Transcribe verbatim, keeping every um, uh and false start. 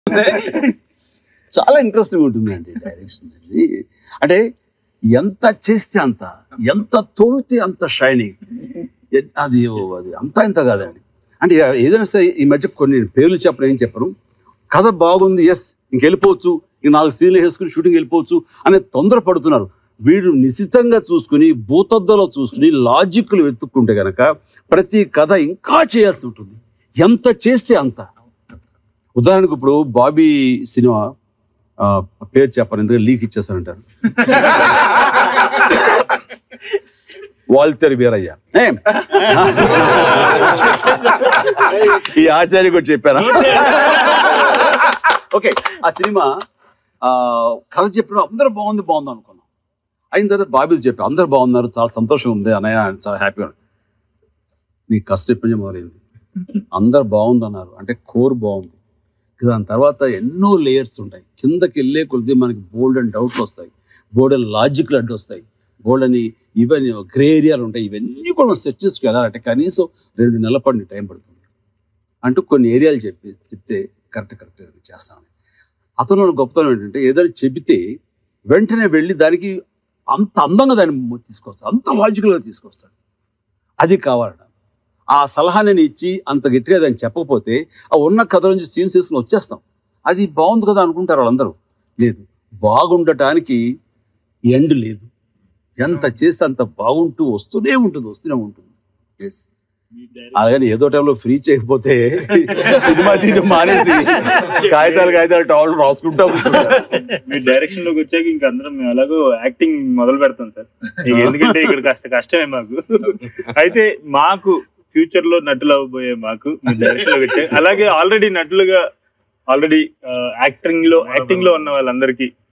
చాలా ఇంట్రెస్టింగ్ ఉంటుందండి డైరెక్షన్ అనేది. అంటే ఎంత చేస్తే అంత, ఎంత తోమితే అంత షైనింగ్. అది అది అంతా ఇంత కాదండి. అంటే ఏదైనా సరే ఈ మధ్య కొన్ని పేర్లు చెప్పడం ఏం చెప్పరు, కథ బాగుంది, ఎస్ ఇంకెళ్ళిపోవచ్చు, ఈ నాలుగు సీన్లు వేసుకుని షూటింగ్ వెళ్ళిపోవచ్చు అనే తొందర పడుతున్నారు. వీడు నిశితంగా చూసుకుని భూతద్దలో చూసుకుని లాజిక్లు వెతుక్కుంటే కనుక ప్రతి కథ ఇంకా చేయాల్సి ఉంటుంది. ఎంత చేస్తే అంత. ఉదాహరణకు ఇప్పుడు బాబీ సినిమా పేరు చెప్పాను, ఎందుకంటే లీక్ ఇచ్చేస్తానంటారు. వాల్తెరు వీరయ్య. ఈ ఆచార్య కూడా చెప్పారా? ఓకే, ఆ సినిమా కథ చెప్పిన అందరూ బాగుంది బాగుంది అనుకున్నాం. అయిన తర్వాత బాబీలు చెప్పి అందరు బాగున్నారు, చాలా సంతోషం ఉంది అన్నయ్య, చాలా హ్యాపీగా. నీకు కష్టం ఎప్పటి నుంచి మొదలైంది? అందరు బాగుంది అన్నారు అంటే కోర్ బాగుంది. దాని తర్వాత ఎన్నో లేయర్స్ ఉంటాయి. కిందకి వెళ్ళే కొద్ది మనకి బోల్డ్ అండ్ డౌట్లు వస్తాయి, బోల్డ్ అండ్ లాజిక్లు అడ్డు వస్తాయి, బోల్డ్ అని ఇవన్నీ గ్రే ఏరియాలు ఉంటాయి. ఇవన్నీ కూడా మనం సెట్ చేసుకు వెళ్ళాలంటే కనీసం రెండు నెలల పాటు టైం పడుతుంది అంటూ కొన్ని ఏరియాలు చెప్పి చెప్తే కరెక్ట్ కరెక్ట్ చేస్తాను. అతను గొప్పతనం ఏంటంటే ఏదైనా చెబితే వెంటనే వెళ్ళి దానికి అంత అందంగా దాన్ని తీసుకొస్తాడు, అంత లాజికల్గా తీసుకొస్తాడు. అది కావాలట. ఆ సలహా నేను ఇచ్చి అంత గట్టిగా దాన్ని చెప్పకపోతే ఆ ఉన్న కథ నుంచి సీన్స్ వేసుకుని వచ్చేస్తాం. అది బాగుంది కదా అనుకుంటారు వాళ్ళందరూ. లేదు, బాగుండటానికి ఎండ్ లేదు. ఎంత చేస్తే అంత బాగుంటూ వస్తూనే ఉంటుంది వస్తూనే ఉంటుంది. ఎస్, అలాగని ఏదో టైంలో ఫ్రీ చేయకపోతే సినిమా తీయడం మానేసి కాగితాలు కాగితాలు టవల్ రాసుకుంటా కూర్చుంటారు. మీ డైరెక్షన్ లోకి వచ్చాక ఇంక అందరం మేము అలాగో యాక్టింగ్ మొదలు పెడతాం సార్. ఎందుకంటే ఇక్కడ కాస్త కష్టమే మాకు. అయితే మాకు ఫ్యూచర్ లో నటులు అవ్వబోయే మాకు మీ డైరెక్షన్ లోకి వచ్చాక, అలాగే ఆల్రెడీ నటులుగా ఆల్రెడీ యాక్టింగ్ లో యాక్టింగ్ లో ఉన్న వాళ్ళందరికీ